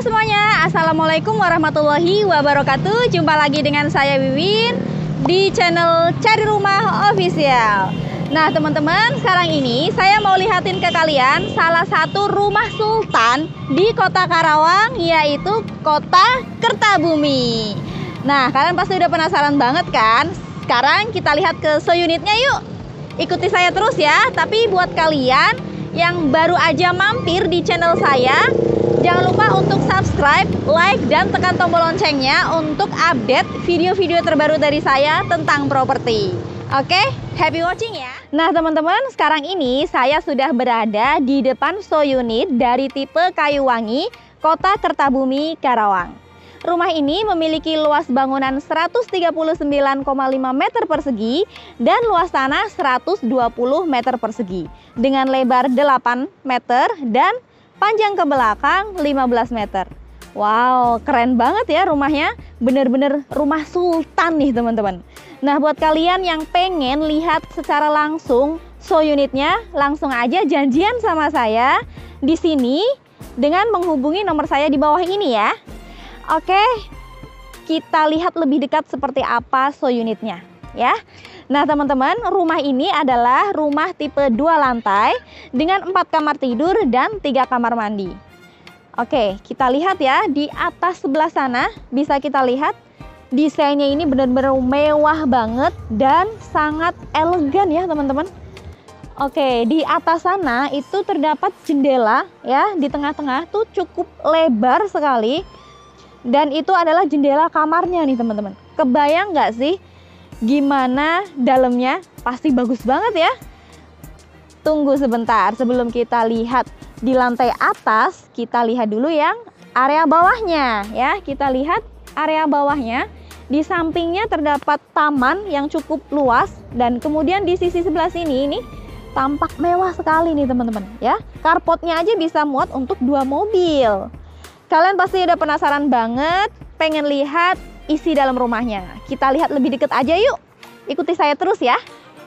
semuanya, Assalamualaikum warahmatullahi wabarakatuh. Jumpa lagi dengan saya Wiwin di channel Cari Rumah Official. Nah teman-teman, sekarang ini saya mau lihatin ke kalian salah satu rumah sultan di kota Karawang, yaitu kota Kertabumi. Nah kalian pasti udah penasaran banget kan? Sekarang kita lihat ke seunitnya yuk. Ikuti saya terus ya. Tapi buat kalian yang baru aja mampir di channel saya, jangan lupa untuk subscribe, like, dan tekan tombol loncengnya untuk update video-video terbaru dari saya tentang properti. Oke, happy watching ya. Nah teman-teman, sekarang ini saya sudah berada di depan unit dari tipe Kayuwangi, Kota Kertabumi, Karawang. Rumah ini memiliki luas bangunan 139,5 meter persegi dan luas tanah 120 meter persegi dengan lebar 8 meter dan panjang ke belakang 15 meter. Wow, keren banget ya rumahnya. Bener-bener rumah sultan nih teman-teman. Nah buat kalian yang pengen lihat secara langsung unitnya, langsung aja janjian sama saya di sini dengan menghubungi nomor saya di bawah ini ya. Oke, kita lihat lebih dekat seperti apa unitnya ya. Nah teman-teman, rumah ini adalah rumah tipe 2 lantai dengan 4 kamar tidur dan 3 kamar mandi. Oke, kita lihat ya di atas sebelah sana, bisa kita lihat desainnya ini benar-benar mewah banget dan sangat elegan ya teman-teman. Oke, di atas sana itu terdapat jendela ya, di tengah-tengah tuh cukup lebar sekali. Dan itu adalah jendela kamarnya nih teman-teman. Kebayang nggak sih gimana dalamnya? Pasti bagus banget ya. Tunggu sebentar, sebelum kita lihat di lantai atas, kita lihat dulu yang area bawahnya ya. Kita lihat area bawahnya. Di sampingnya terdapat taman yang cukup luas, dan kemudian di sisi sebelah sini ini tampak mewah sekali nih teman-teman ya. Carportnya aja bisa muat untuk 2 mobil. Kalian pasti udah penasaran banget, pengen lihat isi dalam rumahnya. Kita lihat lebih deket aja yuk. Ikuti saya terus ya.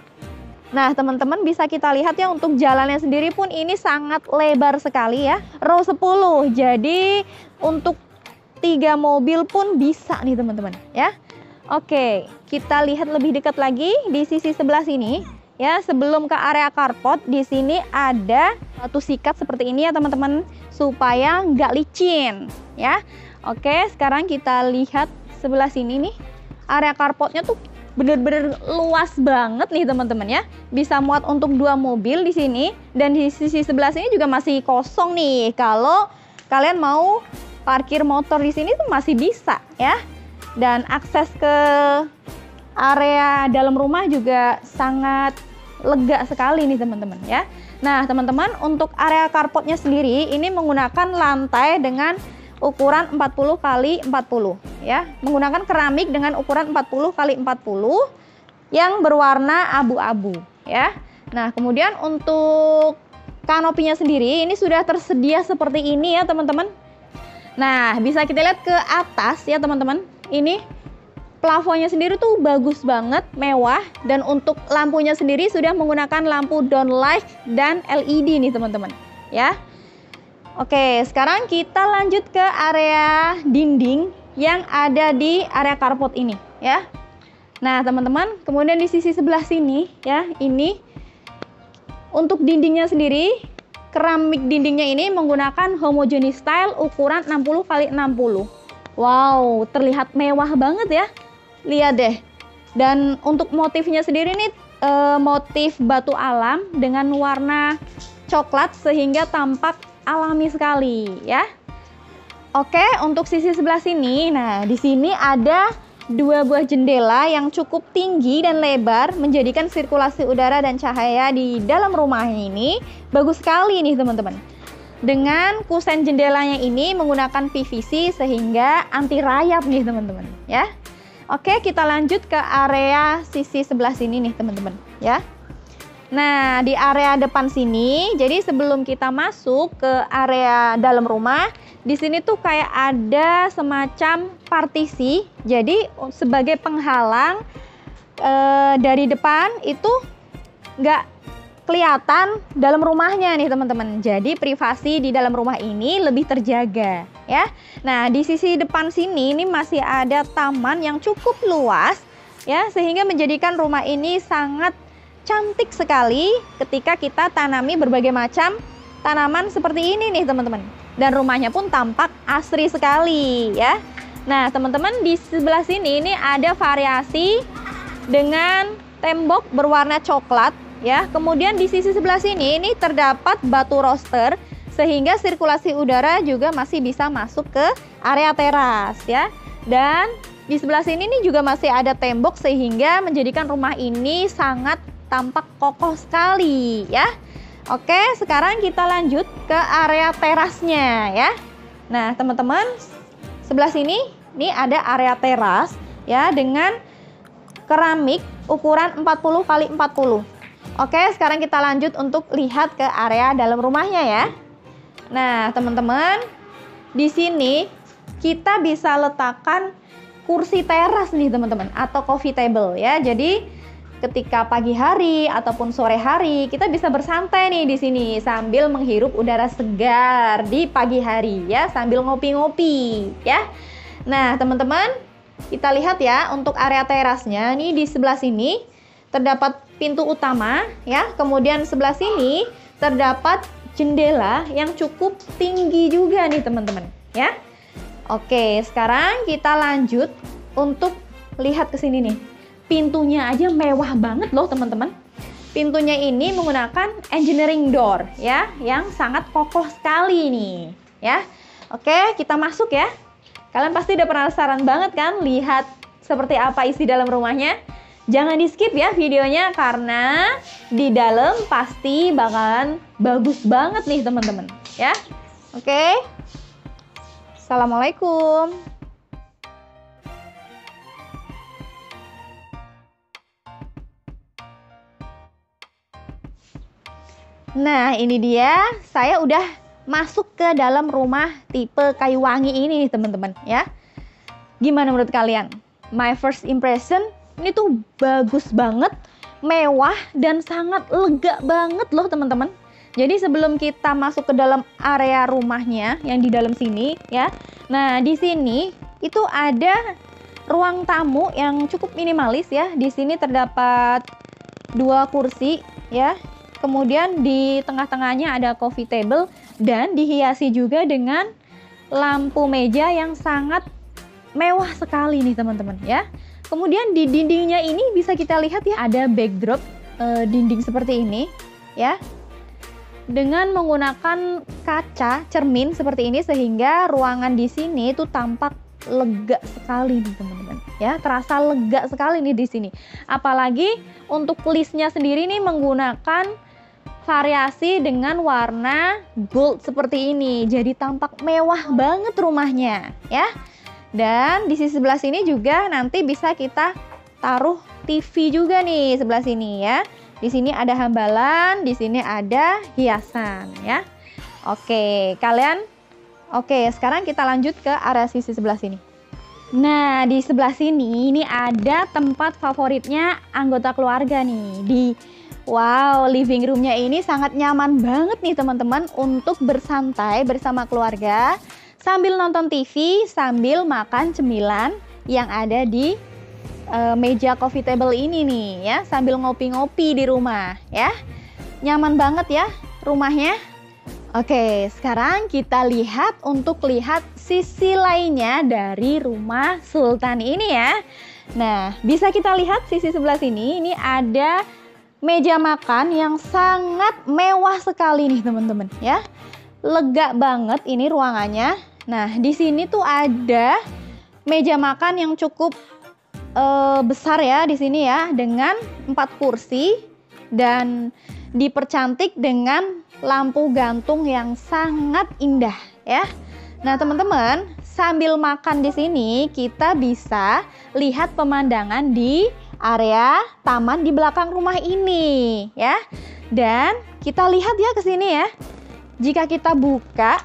Nah teman-teman, bisa kita lihat ya, untuk jalannya sendiri pun ini sangat lebar sekali ya. Row 10, jadi untuk 3 mobil pun bisa nih teman-teman ya. Oke, kita lihat lebih dekat lagi di sisi sebelah sini ya. Sebelum ke area carport, di sini ada batu sikat seperti ini ya teman-teman, supaya nggak licin ya. Oke, sekarang kita lihat sebelah sini nih, area carportnya tuh bener-bener luas banget nih teman-teman ya. Bisa muat untuk 2 mobil di sini, dan di sisi sebelah sini juga masih kosong nih. Kalau kalian mau parkir motor di sini tuh masih bisa ya. Dan akses ke area dalam rumah juga sangat lega sekali nih teman-teman ya. Nah teman-teman, untuk area carportnya sendiri ini menggunakan lantai dengan ukuran 40 x 40 ya. Menggunakan keramik dengan ukuran 40 x 40 yang berwarna abu-abu ya. Nah kemudian untuk kanopinya sendiri ini sudah tersedia seperti ini ya teman-teman. Nah bisa kita lihat ke atas ya teman-teman. Ini plafonnya sendiri tuh bagus banget, mewah, dan untuk lampunya sendiri sudah menggunakan lampu downlight dan LED nih teman-teman ya. Oke, sekarang kita lanjut ke area dinding yang ada di area carport ini ya. Nah teman-teman, kemudian di sisi sebelah sini ya, ini untuk dindingnya sendiri, keramik dindingnya ini menggunakan homogeneous style ukuran 60 x 60. Wow, terlihat mewah banget ya. Lihat deh. Dan untuk motifnya sendiri nih motif batu alam dengan warna coklat sehingga tampak alami sekali ya. Oke, untuk sisi sebelah sini, nah di sini ada 2 buah jendela yang cukup tinggi dan lebar, menjadikan sirkulasi udara dan cahaya di dalam rumah ini bagus sekali nih teman-teman. Dengan kusen jendelanya ini menggunakan PVC sehingga anti rayap nih teman-teman ya. Oke, kita lanjut ke area sisi sebelah sini nih teman-teman ya. Nah di area depan sini, jadi sebelum kita masuk ke area dalam rumah, di sini tuh kayak ada semacam partisi. Jadi sebagai penghalang dari depan itu nggak kelihatan dalam rumahnya nih teman-teman. Jadi privasi di dalam rumah ini lebih terjaga ya. Nah, di sisi depan sini ini masih ada taman yang cukup luas ya, sehingga menjadikan rumah ini sangat cantik sekali ketika kita tanami berbagai macam tanaman seperti ini nih teman-teman. Dan rumahnya pun tampak asri sekali ya. Nah, teman-teman, di sebelah sini ini ada variasi dengan tembok berwarna coklat ya. Kemudian di sisi sebelah sini ini terdapat batu roster sehingga sirkulasi udara juga masih bisa masuk ke area teras ya. Dan di sebelah sini nih juga masih ada tembok sehingga menjadikan rumah ini sangat tampak kokoh sekali ya. Oke, sekarang kita lanjut ke area terasnya ya. Nah, teman-teman, sebelah sini ini ada area teras ya dengan keramik ukuran 40 x 40. Oke, sekarang kita lanjut untuk lihat ke area dalam rumahnya ya. Nah, teman-teman, di sini kita bisa letakkan kursi teras nih teman-teman, atau coffee table ya. Jadi ketika pagi hari ataupun sore hari kita bisa bersantai nih di sini sambil menghirup udara segar di pagi hari ya, sambil ngopi-ngopi ya. Nah, teman-teman, kita lihat ya untuk area terasnya nih di sebelah sini terdapat pintu utama ya, kemudian sebelah sini terdapat jendela yang cukup tinggi juga nih teman-teman ya. Oke, sekarang kita lanjut untuk lihat ke sini nih. Pintunya aja mewah banget loh teman-teman. Pintunya ini menggunakan engineering door ya, yang sangat kokoh sekali nih ya. Oke, kita masuk ya. Kalian pasti udah penasaran banget kan lihat seperti apa isi dalam rumahnya? Jangan di skip ya videonya karena di dalam pasti bakalan bagus banget nih teman-teman ya. Oke. Assalamualaikum. Nah, ini dia, saya udah masuk ke dalam rumah tipe kayu wangi ini nih teman-teman ya. Gimana menurut kalian? My first impression, ini tuh bagus banget, mewah, dan sangat lega banget loh teman-teman. Jadi sebelum kita masuk ke dalam area rumahnya yang di dalam sini ya. Nah, di sini itu ada ruang tamu yang cukup minimalis ya. Di sini terdapat 2 kursi ya. Kemudian di tengah-tengahnya ada coffee table dan dihiasi juga dengan lampu meja yang sangat mewah sekali nih teman-teman ya. Kemudian di dindingnya ini bisa kita lihat ya, ada backdrop dinding seperti ini ya. Dengan menggunakan kaca cermin seperti ini sehingga ruangan di sini itu tampak lega sekali nih teman-teman ya, terasa lega sekali nih di sini. Apalagi untuk listnya sendiri nih menggunakan variasi dengan warna gold seperti ini, jadi tampak mewah banget rumahnya ya. Dan di sisi sebelah sini juga nanti bisa kita taruh TV juga nih sebelah sini ya. Di sini ada hambalan, di sini ada hiasan ya. Oke, sekarang kita lanjut ke area sisi sebelah sini. Nah, di sebelah sini ini ada tempat favoritnya anggota keluarga nih. Wow, living roomnya ini sangat nyaman banget nih teman-teman untuk bersantai bersama keluarga sambil nonton TV, sambil makan cemilan yang ada di meja coffee table ini nih ya, sambil ngopi-ngopi di rumah ya. Nyaman banget ya rumahnya. Oke, sekarang kita lihat sisi lainnya dari rumah Sultan ini ya. Nah, bisa kita lihat sisi sebelah sini, ini ada meja makan yang sangat mewah sekali nih teman-teman ya. Lega banget ini ruangannya. Nah, di sini tuh ada meja makan yang cukup besar ya di sini ya, dengan 4 kursi dan dipercantik dengan lampu gantung yang sangat indah ya. Nah, teman-teman, sambil makan di sini kita bisa lihat pemandangan di area taman di belakang rumah ini ya. Dan kita lihat ya ke sini ya. Jika kita buka,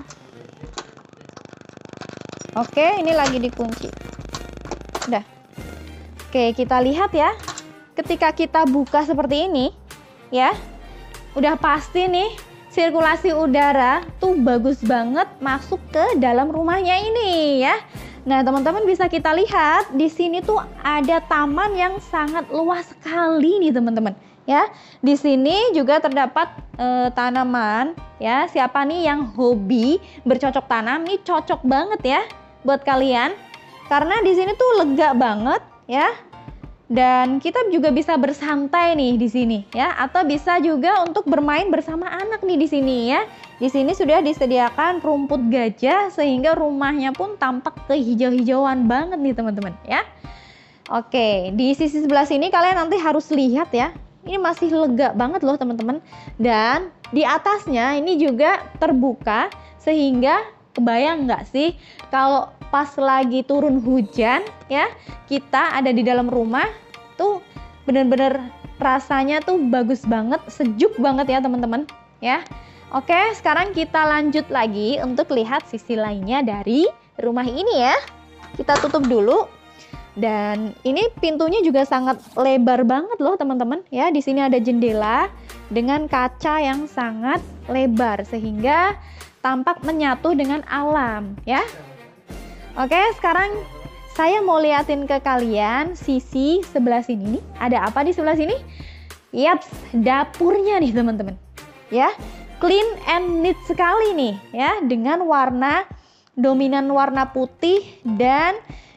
oke, ini lagi dikunci. Udah. Oke, kita lihat ya. Ketika kita buka seperti ini ya, udah pasti nih sirkulasi udara tuh bagus banget masuk ke dalam rumahnya ini ya. Nah, teman-teman bisa kita lihat di sini tuh ada taman yang sangat luas sekali nih teman-teman ya. Di sini juga terdapat tanaman ya. Siapa nih yang hobi bercocok tanam nih, cocok banget ya buat kalian. Karena di sini tuh lega banget ya. Dan kita juga bisa bersantai nih di sini ya, atau bisa juga untuk bermain bersama anak nih di sini ya. Di sini sudah disediakan rumput gajah sehingga rumahnya pun tampak kehijau-hijauan banget nih teman-teman ya. Oke, di sisi sebelah sini kalian nanti harus lihat ya. Ini masih lega banget loh teman-teman. Dan di atasnya ini juga terbuka sehingga kebayang nggak sih kalau pas lagi turun hujan ya, kita ada di dalam rumah tuh bener-bener rasanya tuh bagus banget, sejuk banget ya teman-teman ya. Oke, sekarang kita lanjut lagi untuk lihat sisi lainnya dari rumah ini ya. Kita tutup dulu. Dan ini pintunya juga sangat lebar banget loh teman-teman ya. Di sini ada jendela dengan kaca yang sangat lebar sehingga tampak menyatu dengan alam ya. Oke, sekarang saya mau liatin ke kalian sisi sebelah sini nih. Ada apa di sebelah sini? Yaps, dapurnya nih teman-teman ya. Clean and neat sekali nih ya, dengan warna dominan warna putih dan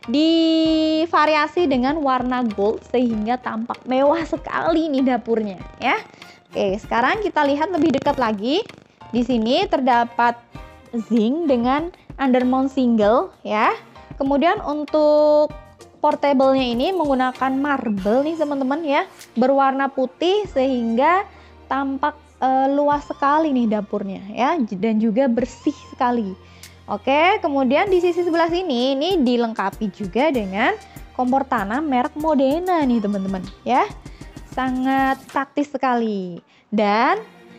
divariasi dengan warna gold sehingga tampak mewah sekali nih dapurnya ya. Oke, sekarang kita lihat lebih dekat lagi. Di sini terdapat zinc dengan undermount single ya. Kemudian untuk portable-nya ini menggunakan marble nih teman-teman ya, berwarna putih sehingga tampak luas sekali nih dapurnya ya, dan juga bersih sekali. Oke, kemudian di sisi sebelah sini ini dilengkapi juga dengan kompor tanam merek Modena nih teman-teman ya. Sangat praktis sekali. Dan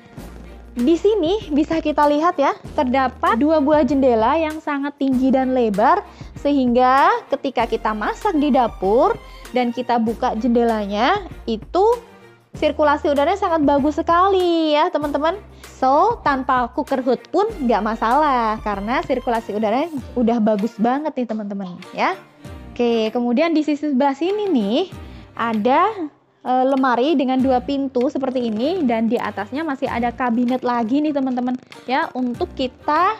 di sini bisa kita lihat ya, terdapat 2 buah jendela yang sangat tinggi dan lebar sehingga ketika kita masak di dapur dan kita buka jendelanya itu sirkulasi udaranya sangat bagus sekali ya teman-teman. So, tanpa cooker hood pun nggak masalah karena sirkulasi udaranya udah bagus banget nih teman-teman ya. Oke, kemudian di sisi sebelah sini nih ada lemari dengan 2 pintu seperti ini dan di atasnya masih ada kabinet lagi nih teman-teman ya, untuk kita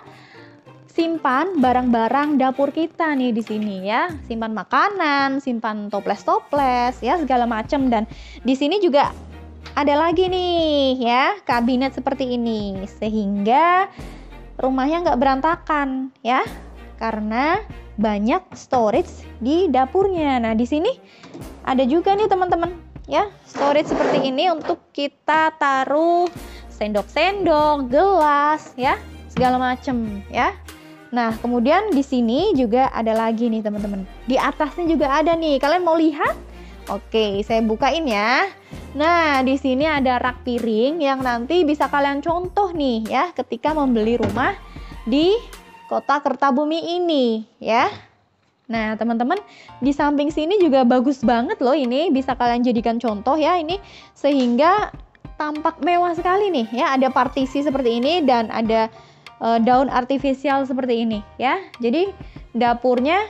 simpan barang-barang dapur kita nih di sini ya, simpan makanan, simpan toples-toples ya segala macam. Dan di sini juga ada lagi nih ya kabinet seperti ini sehingga rumahnya nggak berantakan ya, karena banyak storage di dapurnya. Nah, di sini ada juga nih teman-teman ya, storage seperti ini untuk kita taruh sendok-sendok, gelas ya, segala macem ya. Nah, kemudian di sini juga ada lagi nih teman-teman. Di atasnya juga ada nih. Kalian mau lihat? Oke, saya bukain ya. Nah, di sini ada rak piring yang nanti bisa kalian contoh nih ya ketika membeli rumah di Kota Kertabumi ini ya. Nah, teman-teman, di samping sini juga bagus banget loh, ini bisa kalian jadikan contoh ya ini, sehingga tampak mewah sekali nih ya. Ada partisi seperti ini dan ada daun artifisial seperti ini ya. Jadi dapurnya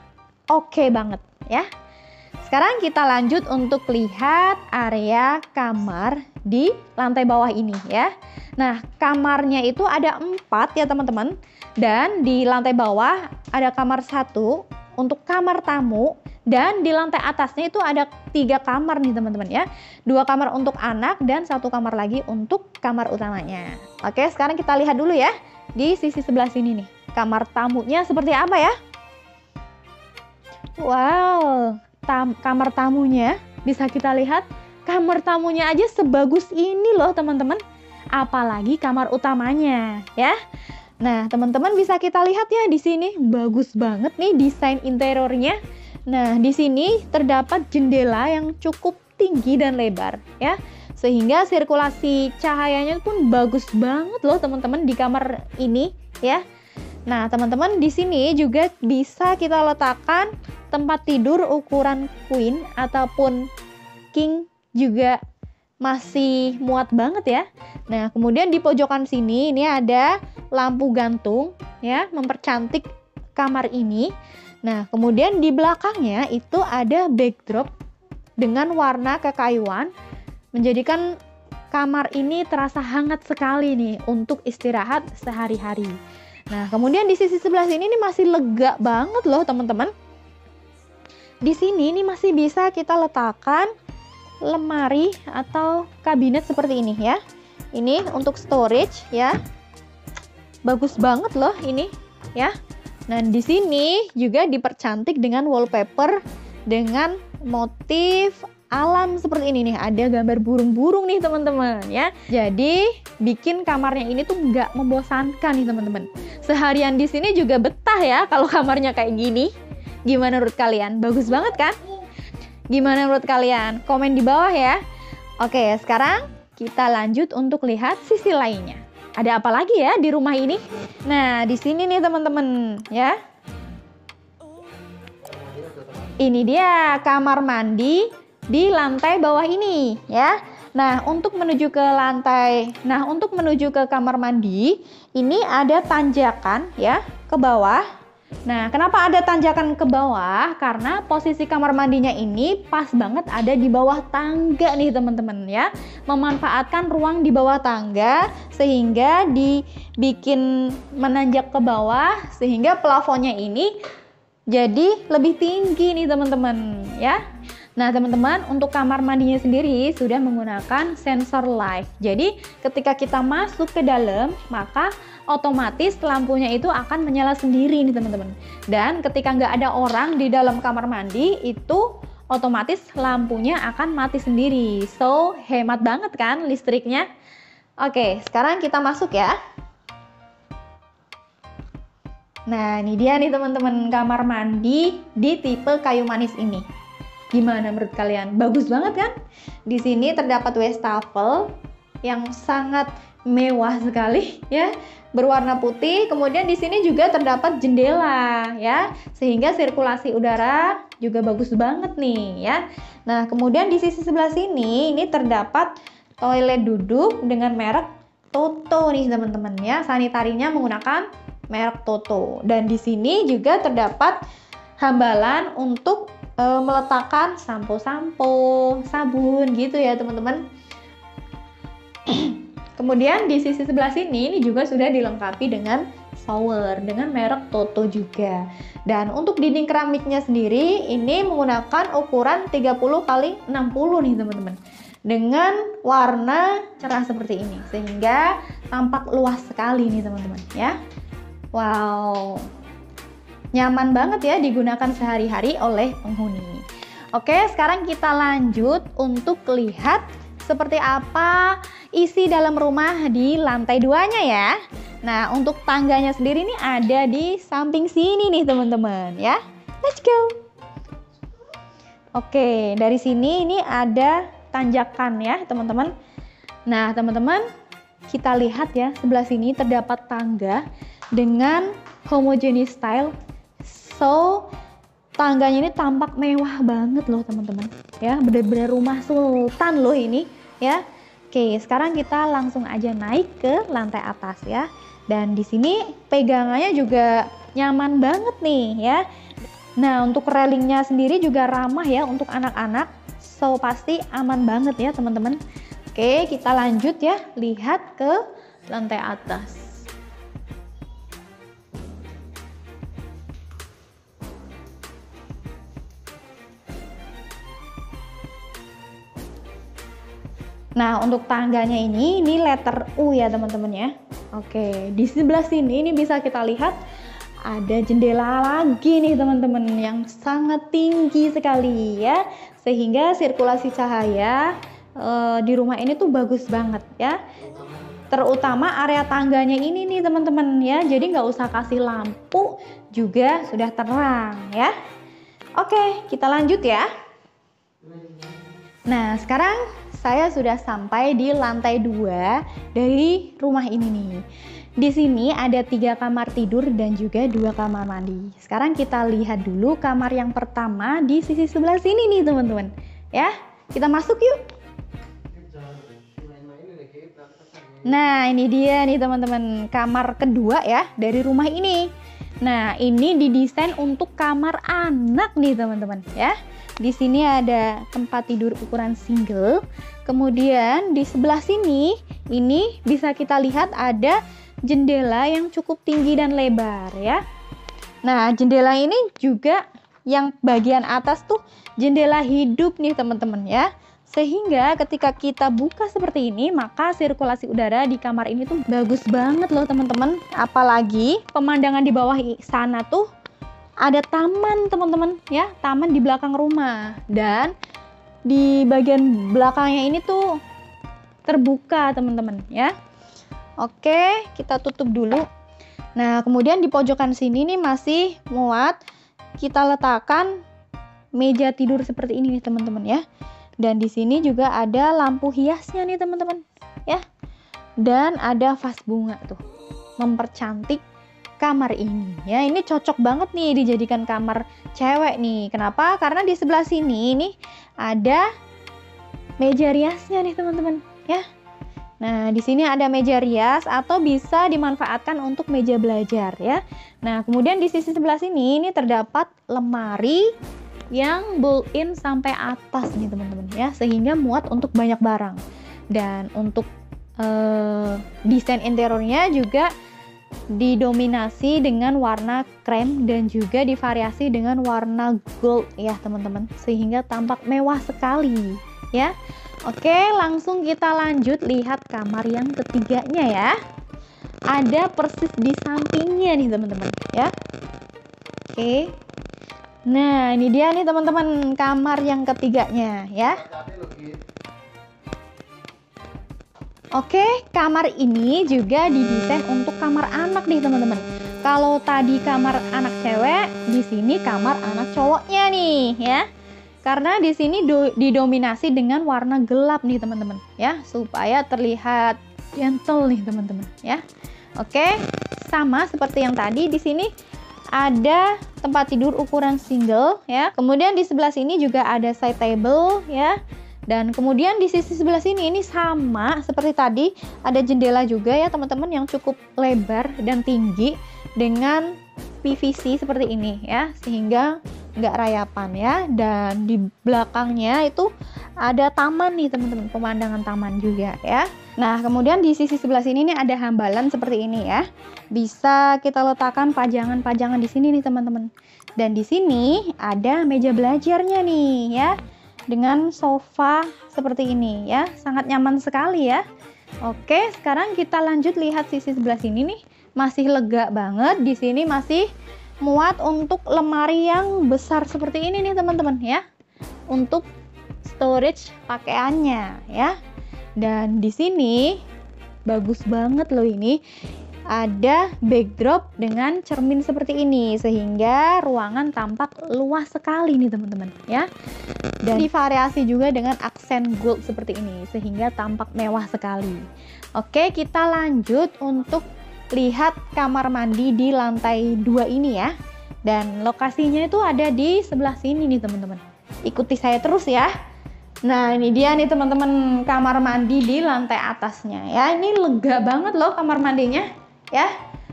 oke banget ya. Sekarang kita lanjut untuk lihat area kamar di lantai bawah ini ya. Nah, kamarnya itu ada 4 ya teman-teman. Dan di lantai bawah ada kamar 1 untuk kamar tamu, dan di lantai atasnya itu ada 3 kamar nih teman-teman ya. 2 kamar untuk anak dan 1 kamar lagi untuk kamar utamanya. Oke, sekarang kita lihat dulu ya di sisi sebelah sini nih, kamar tamunya seperti apa ya. Wow, kamar tamunya bisa kita lihat, kamar tamunya aja sebagus ini loh teman-teman, apalagi kamar utamanya ya. Nah, teman-teman bisa kita lihat ya di sini bagus banget nih desain interiornya. Nah, di sini terdapat jendela yang cukup tinggi dan lebar ya, sehingga sirkulasi cahayanya pun bagus banget loh teman-teman di kamar ini ya. Nah, teman-teman di sini juga bisa kita letakkan tempat tidur ukuran queen ataupun king juga masih muat banget ya. Nah, kemudian di pojokan sini ini ada lampu gantung ya, mempercantik kamar ini. Nah, kemudian di belakangnya itu ada backdrop dengan warna kekayuan, menjadikan kamar ini terasa hangat sekali nih untuk istirahat sehari-hari. Nah, kemudian di sisi sebelah sini ini masih lega banget loh teman-teman. Di sini ini masih bisa kita letakkan lemari atau kabinet seperti ini ya. Ini untuk storage ya. Bagus banget loh ini ya. Nah, di sini juga dipercantik dengan wallpaper dengan motif alam seperti ini nih. Ada gambar burung-burung nih teman-teman ya. Jadi bikin kamarnya ini tuh nggak membosankan nih teman-teman. Seharian di sini juga betah ya kalau kamarnya kayak gini. Gimana menurut kalian? Bagus banget kan? Gimana menurut kalian? Komen di bawah ya. Oke, sekarang kita lanjut untuk lihat sisi lainnya. Ada apa lagi ya di rumah ini? Nah, di sini nih teman-teman ya. Ini dia kamar mandi di lantai bawah ini ya. Nah, untuk menuju ke kamar mandi ini ada tanjakan ya ke bawah. Nah, kenapa ada tanjakan ke bawah? Karena posisi kamar mandinya ini pas banget ada di bawah tangga nih teman-teman ya. Memanfaatkan ruang di bawah tangga sehingga dibikin menanjak ke bawah sehingga plafonnya ini jadi lebih tinggi nih teman-teman ya. Nah teman-teman, untuk kamar mandinya sendiri sudah menggunakan sensor live. Jadi ketika kita masuk ke dalam, maka otomatis lampunya itu akan menyala sendiri nih teman-teman. Dan ketika nggak ada orang di dalam kamar mandi, itu otomatis lampunya akan mati sendiri. So, hemat banget kan listriknya? Oke, sekarang kita masuk ya. Nah, ini dia nih teman-teman, kamar mandi di tipe kayu manis ini. Gimana menurut kalian? Bagus banget kan? Di sini terdapat wastafel yang sangat mewah sekali ya, berwarna putih. Kemudian di sini juga terdapat jendela ya, sehingga sirkulasi udara juga bagus banget nih ya. Nah, kemudian di sisi sebelah sini ini terdapat toilet duduk dengan merek Toto nih teman-teman ya. Sanitarinya menggunakan merek Toto. Dan di sini juga terdapat hambalan untuk meletakkan sampo-sampo, sabun gitu ya teman-teman. Kemudian di sisi sebelah sini ini juga sudah dilengkapi dengan shower dengan merek Toto juga. Dan untuk dinding keramiknya sendiri ini menggunakan ukuran 30 x 60 nih teman-teman. Dengan warna cerah seperti ini sehingga tampak luas sekali nih teman-teman ya. Wow. Nyaman banget ya digunakan sehari-hari oleh penghuni. Oke, sekarang kita lanjut untuk lihat seperti apa isi dalam rumah di lantai 2-nya ya. Nah, untuk tangganya sendiri nih ada di samping sini nih teman-teman ya. Let's go. Oke, dari sini ini ada tanjakan ya teman-teman. Nah, teman-teman, kita lihat ya sebelah sini terdapat tangga dengan homogeneous style. So, tangganya ini tampak mewah banget loh teman-teman ya, benar-benar rumah sultan loh ini ya. Oke, sekarang kita langsung aja naik ke lantai atas ya. Dan di sini pegangannya juga nyaman banget nih ya. Nah, untuk railingnya sendiri juga ramah ya untuk anak-anak. So, pasti aman banget ya teman-teman. Oke, kita lanjut ya, lihat ke lantai atas. Nah, untuk tangganya ini letter U ya teman-teman ya. Oke, di sebelah sini ini bisa kita lihat ada jendela lagi nih teman-teman yang sangat tinggi sekali ya. Sehingga sirkulasi cahaya di rumah ini tuh bagus banget ya. Terutama area tangganya ini nih teman-teman ya. Jadi nggak usah kasih lampu juga sudah terang ya. Oke, kita lanjut ya. Nah, sekarang saya sudah sampai di lantai 2 dari rumah ini nih. Di sini ada 3 kamar tidur dan juga 2 kamar mandi. Sekarang kita lihat dulu kamar yang pertama di sisi sebelah sini nih teman-teman. Ya, kita masuk yuk. Nah, ini dia nih teman-teman, kamar kedua ya dari rumah ini. Nah, ini didesain untuk kamar anak nih teman-teman ya. Di sini ada tempat tidur ukuran single. Kemudian di sebelah sini ini bisa kita lihat ada jendela yang cukup tinggi dan lebar ya. Nah, jendela ini juga yang bagian atas tuh jendela hidup nih teman-teman ya. Sehingga ketika kita buka seperti ini, maka sirkulasi udara di kamar ini tuh bagus banget loh teman-teman. Apalagi pemandangan di bawah sana tuh ada taman teman-teman ya, taman di belakang rumah. Dan di bagian belakangnya ini tuh terbuka teman-teman ya. Oke, kita tutup dulu. Nah, kemudian di pojokan sini nih masih muat kita letakkan meja tidur seperti ini nih teman-teman ya. Dan di sini juga ada lampu hiasnya nih teman-teman ya. Dan ada vas bunga tuh mempercantik kamar ini ya. Ini cocok banget nih dijadikan kamar cewek nih. Kenapa? Karena di sebelah sini ini ada meja riasnya nih teman-teman ya. Nah, di sini ada meja rias atau bisa dimanfaatkan untuk meja belajar ya. Nah, kemudian di sisi sebelah sini ini terdapat lemari yang built-in sampai atas nih teman-teman ya, sehingga muat untuk banyak barang. Dan untuk desain interiornya juga didominasi dengan warna krem dan juga divariasi dengan warna gold ya teman-teman, sehingga tampak mewah sekali ya. Oke, langsung kita lanjut lihat kamar yang ketiganya ya. Ada persis di sampingnya nih teman-teman ya. Oke. Nah, ini dia nih teman-teman kamar yang ketiganya ya. Oke, kamar ini juga didesain untuk kamar anak nih teman-teman. Kalau tadi kamar anak cewek, di sini kamar anak cowoknya nih ya. Karena di sini didominasi dengan warna gelap nih teman-teman ya, supaya terlihat gentle nih teman-teman ya. Oke, sama seperti yang tadi di sini ada tempat tidur ukuran single ya. Kemudian di sebelah sini juga ada side table ya. Dan kemudian di sisi sebelah sini ini sama seperti tadi, ada jendela juga ya teman-teman yang cukup lebar dan tinggi dengan PVC seperti ini ya, sehingga nggak rayapan ya. Dan di belakangnya itu ada taman nih teman-teman, pemandangan taman juga ya. Nah, kemudian di sisi sebelah sini nih ada hambalan seperti ini ya. Bisa kita letakkan pajangan-pajangan di sini nih teman-teman. Dan di sini ada meja belajarnya nih ya, dengan sofa seperti ini ya, sangat nyaman sekali ya. Oke, sekarang kita lanjut lihat sisi sebelah sini nih, masih lega banget. Di sini masih muat untuk lemari yang besar seperti ini nih teman-teman ya, untuk storage pakaiannya ya. Dan di sini bagus banget loh, ini ada backdrop dengan cermin seperti ini, sehingga ruangan tampak luas sekali nih teman-teman ya. Dan divariasi juga dengan aksen gold seperti ini, sehingga tampak mewah sekali. Oke, kita lanjut untuk lihat kamar mandi di lantai 2 ini ya. Dan lokasinya itu ada di sebelah sini nih teman-teman. Ikuti saya terus ya. Nah, ini dia nih teman-teman kamar mandi di lantai atasnya ya. Ini lega banget loh kamar mandinya ya.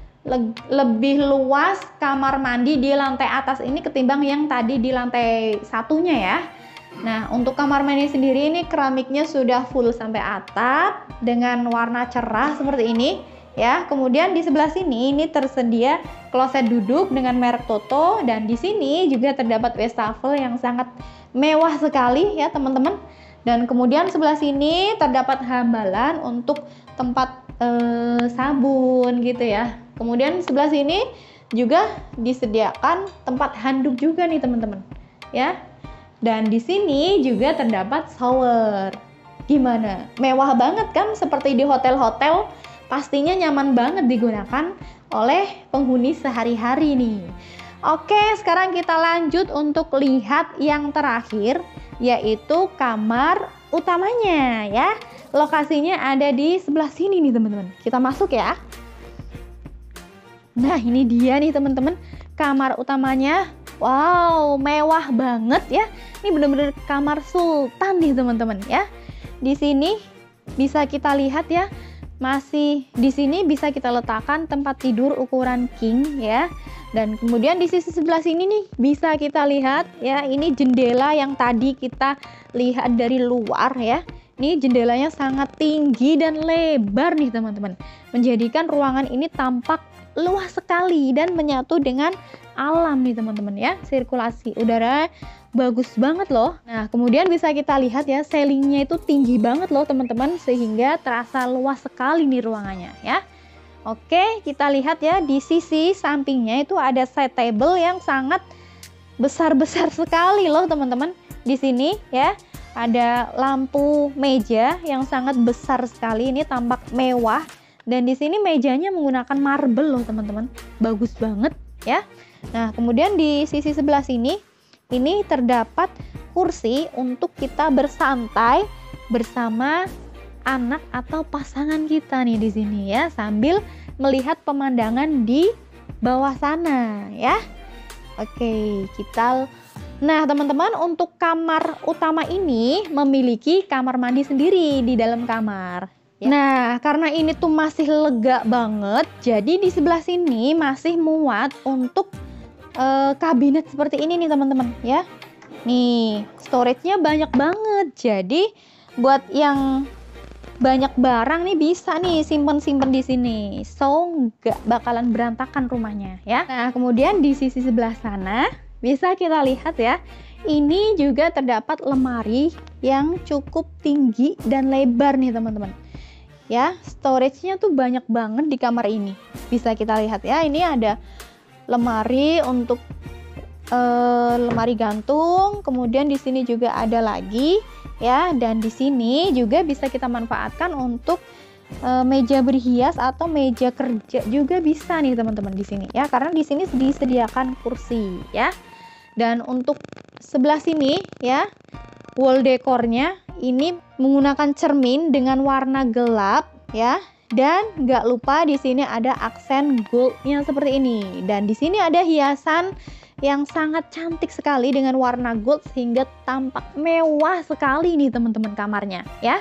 Lebih luas kamar mandi di lantai atas ini ketimbang yang tadi di lantai satunya ya. Nah, untuk kamar mandi sendiri ini keramiknya sudah full sampai atap dengan warna cerah seperti ini ya. Kemudian di sebelah sini ini tersedia kloset duduk dengan merek Toto, dan di sini juga terdapat wastafel yang sangat mewah sekali ya teman-teman. Dan kemudian sebelah sini terdapat hambalan untuk tempat sabun gitu ya. Kemudian sebelah sini juga disediakan tempat handuk juga nih teman-teman ya. Dan di sini juga terdapat shower. Gimana? Mewah banget kan, seperti di hotel-hotel. Pastinya nyaman banget digunakan oleh penghuni sehari-hari nih. Oke, sekarang kita lanjut untuk lihat yang terakhir, yaitu kamar utamanya ya. Lokasinya ada di sebelah sini nih teman-teman. Kita masuk ya. Nah, ini dia nih teman-teman kamar utamanya. Wow, mewah banget ya. Ini bener-bener kamar sultan nih teman-teman ya. Di sini bisa kita lihat ya, masih di sini bisa kita letakkan tempat tidur ukuran king ya. Dan kemudian di sisi sebelah sini nih bisa kita lihat ya, ini jendela yang tadi kita lihat dari luar ya. Ini jendelanya sangat tinggi dan lebar nih teman-teman, menjadikan ruangan ini tampak luas sekali dan menyatu dengan alam nih teman-teman ya. Sirkulasi udara bagus banget loh. Nah, kemudian bisa kita lihat ya, ceilingnya itu tinggi banget loh teman-teman, sehingga terasa luas sekali nih ruangannya ya. Oke, kita lihat ya, di sisi sampingnya itu ada side table yang sangat besar-besar sekali loh teman-teman. Di sini ya ada lampu meja yang sangat besar sekali, ini tampak mewah. Dan di sini mejanya menggunakan marble loh teman-teman, bagus banget ya. Nah, kemudian di sisi sebelah sini ini terdapat kursi untuk kita bersantai bersama anak atau pasangan kita nih di sini ya, sambil melihat pemandangan di bawah sana ya. Oke, nah teman-teman, untuk kamar utama ini memiliki kamar mandi sendiri di dalam kamar. Nah, karena ini tuh masih lega banget, jadi di sebelah sini masih muat untuk kabinet seperti ini nih teman-teman ya. Nih, storage-nya banyak banget. Jadi buat yang banyak barang nih bisa nih simpen-simpen di sini. So, nggak bakalan berantakan rumahnya ya. Nah, kemudian di sisi sebelah sana bisa kita lihat ya. Ini juga terdapat lemari yang cukup tinggi dan lebar nih teman-teman. Ya, storage-nya tuh banyak banget di kamar ini. Bisa kita lihat ya, ini ada lemari untuk lemari gantung, kemudian di sini juga ada lagi ya, dan di sini juga bisa kita manfaatkan untuk meja berhias atau meja kerja juga bisa nih teman-teman di sini ya, karena di sini disediakan kursi ya. Dan untuk sebelah sini ya, wall dekornya ini menggunakan cermin dengan warna gelap ya. Dan nggak lupa di sini ada aksen goldnya seperti ini. Dan di sini ada hiasan yang sangat cantik sekali dengan warna gold sehingga tampak mewah sekali nih teman-teman kamarnya ya.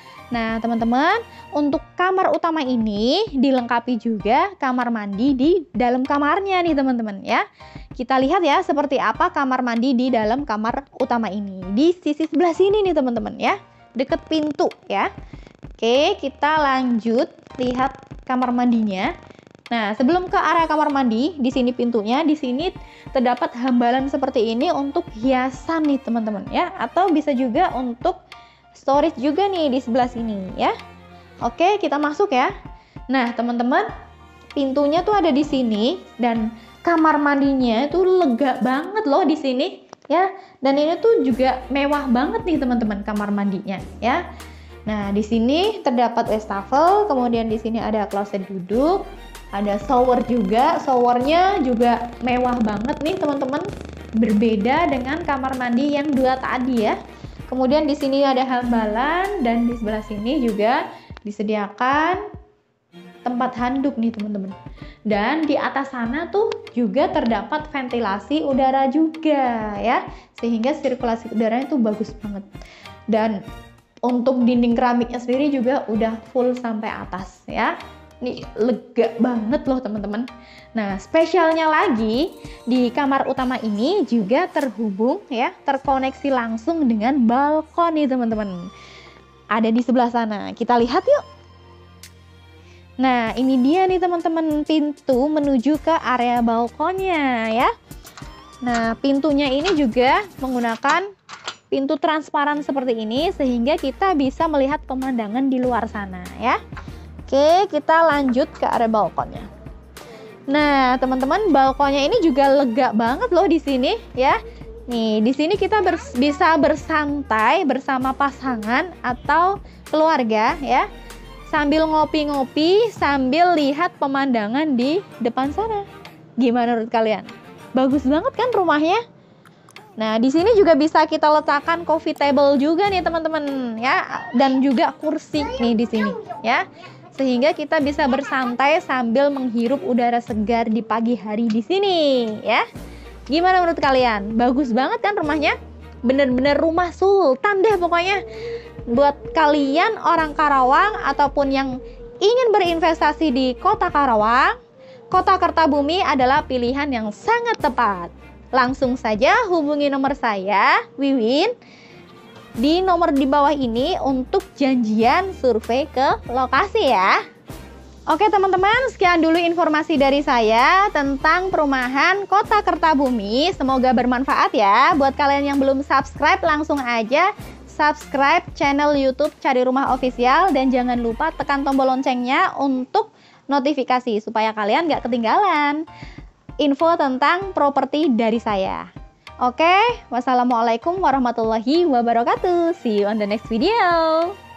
Nah teman-teman, untuk kamar utama ini dilengkapi juga kamar mandi di dalam kamarnya nih teman-teman ya. Kita lihat ya seperti apa kamar mandi di dalam kamar utama ini. Di sisi sebelah sini nih teman-teman ya, deket pintu ya. Oke, kita lanjut lihat kamar mandinya. Nah, sebelum ke area kamar mandi, di sini pintunya, di sini terdapat hambalan seperti ini untuk hiasan nih teman-teman ya, atau bisa juga untuk storage juga nih di sebelah sini ya. Oke, kita masuk ya. Nah, teman-teman, pintunya tuh ada di sini dan kamar mandinya itu lega banget loh di sini ya. Dan ini tuh juga mewah banget nih teman-teman kamar mandinya ya. Nah, di sini terdapat wastafel, kemudian di sini ada kloset duduk, ada shower juga. Showernya juga mewah banget nih teman-teman, berbeda dengan kamar mandi yang dua tadi ya. Kemudian di sini ada hambalan dan di sebelah sini juga disediakan tempat handuk nih teman-teman. Dan di atas sana tuh juga terdapat ventilasi udara juga ya, sehingga sirkulasi udaranya tuh bagus banget. Dan untuk dinding keramiknya sendiri juga udah full sampai atas ya. Ini lega banget loh teman-teman. Nah, spesialnya lagi di kamar utama ini juga terhubung ya, terkoneksi langsung dengan balkon nih teman-teman. Ada di sebelah sana. Kita lihat yuk. Nah, ini dia nih teman-teman, pintu menuju ke area balkonnya ya. Nah, pintunya ini juga menggunakan pintu transparan seperti ini sehingga kita bisa melihat pemandangan di luar sana ya. Oke, kita lanjut ke area balkonnya. Nah, teman-teman, balkonnya ini juga lega banget loh di sini ya. Nih, di sini kita bisa bersantai bersama pasangan atau keluarga ya, sambil ngopi-ngopi, sambil lihat pemandangan di depan sana. Gimana menurut kalian? Bagus banget kan rumahnya? Nah, di sini juga bisa kita letakkan coffee table juga nih teman-teman ya, dan juga kursi nih di sini ya. Sehingga kita bisa bersantai sambil menghirup udara segar di pagi hari di sini ya. Gimana menurut kalian? Bagus banget kan rumahnya? Bener-bener rumah sultan deh pokoknya. Buat kalian orang Karawang ataupun yang ingin berinvestasi di Kota Karawang, Kota Kertabumi adalah pilihan yang sangat tepat. Langsung saja hubungi nomor saya, Wiwin, di nomor di bawah ini untuk janjian survei ke lokasi ya. Oke teman-teman, sekian dulu informasi dari saya tentang perumahan Kota Kertabumi. Semoga bermanfaat ya. Buat kalian yang belum subscribe, langsung aja subscribe channel YouTube Cari Rumah Official. Dan jangan lupa tekan tombol loncengnya untuk notifikasi supaya kalian gak ketinggalan info tentang properti dari saya. Oke, wassalamualaikum warahmatullahi wabarakatuh. See you on the next video.